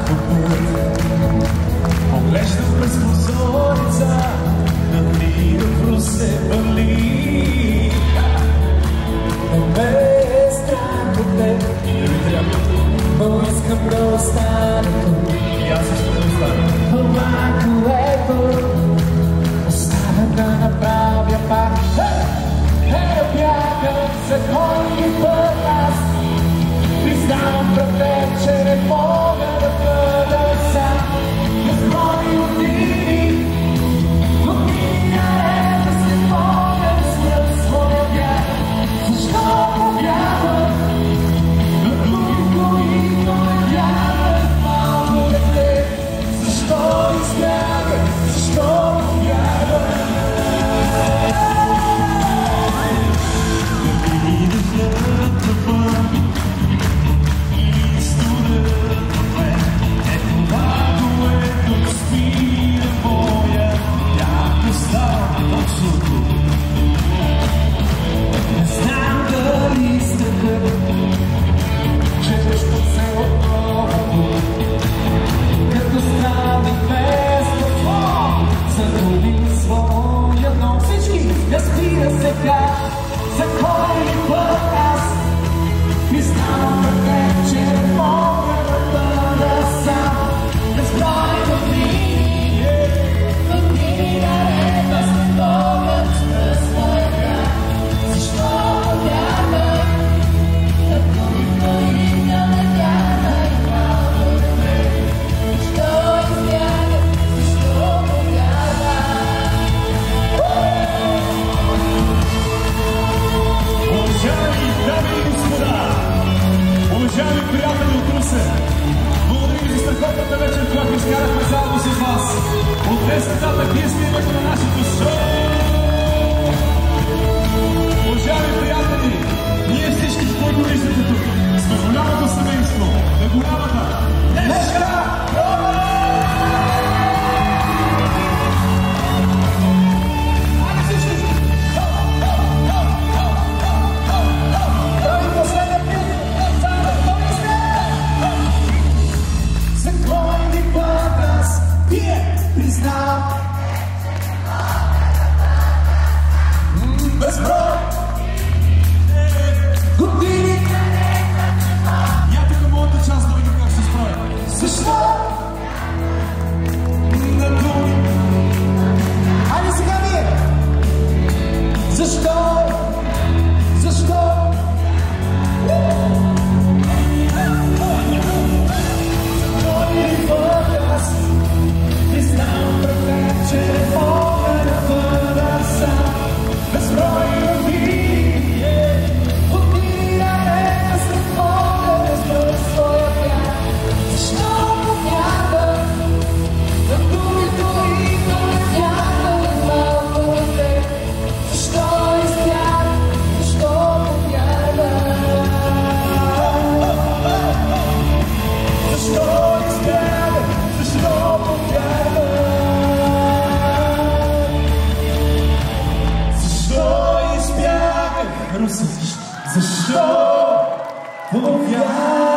Поглеждам през прозореца, надмина в Русе вали. Не ме е страх от теб, но искам да остана тук. И аз също да остана. Това, което остава да направя пак, е бягам за кой път аз. Признавам пред теб, че не мога да бъда сам. Безброй години, години наред да се мога да спра своя бяг. Защо повярвам на други, които не вярват малко дете? Защо избягам, защо повярвам? За кой ли път аз признавам пред теб, че не мога да бъда сам. Безброй години, години наред да се мога да спра своя бяг. Защо повярвам на други, които не вярват малко дете? Защо избягам, защо повярвам? Уважаеми дами и господа, уважаеми приятели от Русе, благодарим ви за страхотната вечер, която изкарахме заедно с вас. От днес нататък вие сте името на нашето шоу. Уважаеми приятели, ние всички, които виждате тук, сме голямото семейство на голямата Днешка проба! Признавам безброй години. Я тук моята част да видим как се строя. Защо на думи? Айде сега вие! Защо? Защо? Признавам пред теб, че не мога да бъда сам. Безброй години, години наред да се мога да спра своя бяг. Защо повярвам на думи, които не вярват малко дете? Защо избягам, защо повярвам? Защо избягам, защо повярвам? Защо избягах, Русе? Защо повярвам?